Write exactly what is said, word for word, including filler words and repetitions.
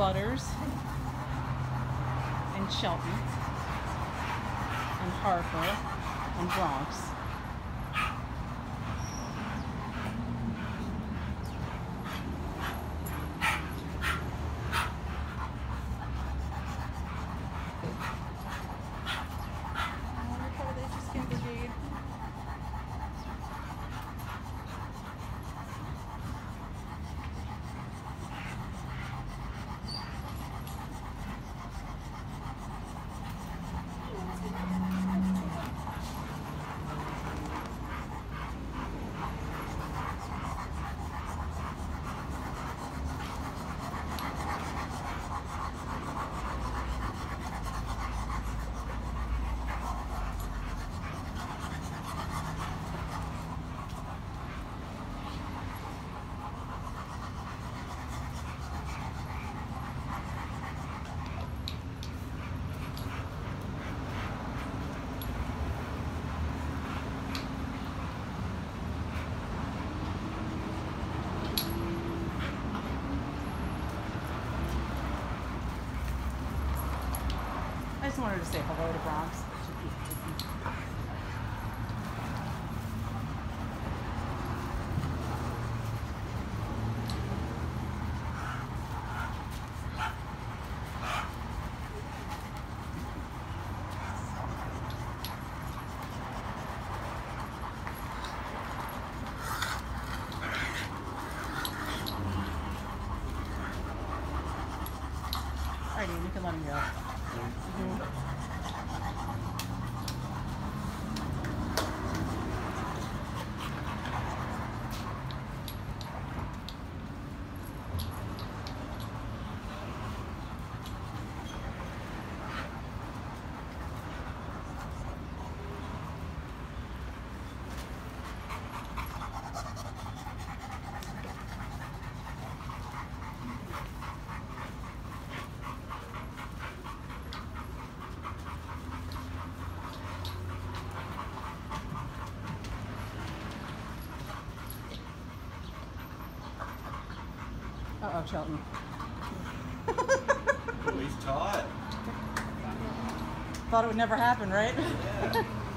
Butters and Chelten and Harper and Bronx. I just wanted to say hello to Bronx. Alrighty, we can let him go. Mm-hmm. Uh-oh, Chelten. Oh, he's taught. Thought it would never happen, right? Yeah.